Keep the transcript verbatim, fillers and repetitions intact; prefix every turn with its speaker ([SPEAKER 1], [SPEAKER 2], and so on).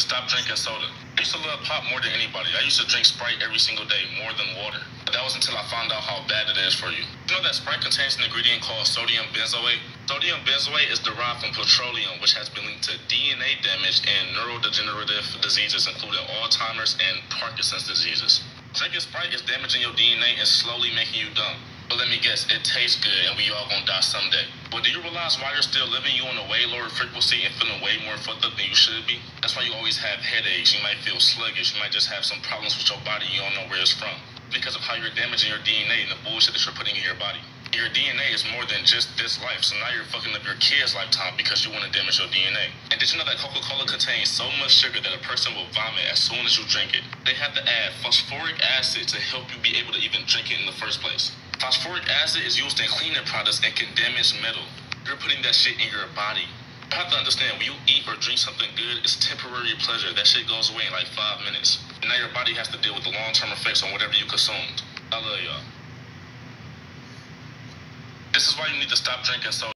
[SPEAKER 1] stop drinking soda. I used to love pop more than anybody. I used to drink Sprite every single day, more than water. But that was until I found out how bad it is for you. You know that Sprite contains an ingredient called sodium benzoate? Sodium benzoate is derived from petroleum, which has been linked to D N A damage and neurodegenerative diseases, including Alzheimer's and Parkinson's diseases. Drinking Sprite is damaging your D N A and slowly making you dumb. But let me guess, it tastes good and we all gonna die someday. But do you realize why you're still living? You on a way lower frequency and feeling way more fucked up than you should be? That's why you always have headaches, you might feel sluggish, you might just have some problems with your body, you don't know where it's from. Because of how you're damaging your D N A and the bullshit that you're putting in your body. Your D N A is more than just this life, so now you're fucking up your kid's lifetime because you want to damage your D N A. And did you know that Coca-Cola contains so much sugar that a person will vomit as soon as you drink it? They have to add phosphoric acid to help you be able to even drink it in the first place. Phosphoric acid is used in cleaning products and can damage metal. You're putting that shit in your body. You have to understand, when you eat or drink something good, it's temporary pleasure. That shit goes away in like five minutes. And now your body has to deal with the long-term effects on whatever you consumed. I love y'all. This is why you need to stop drinking soda.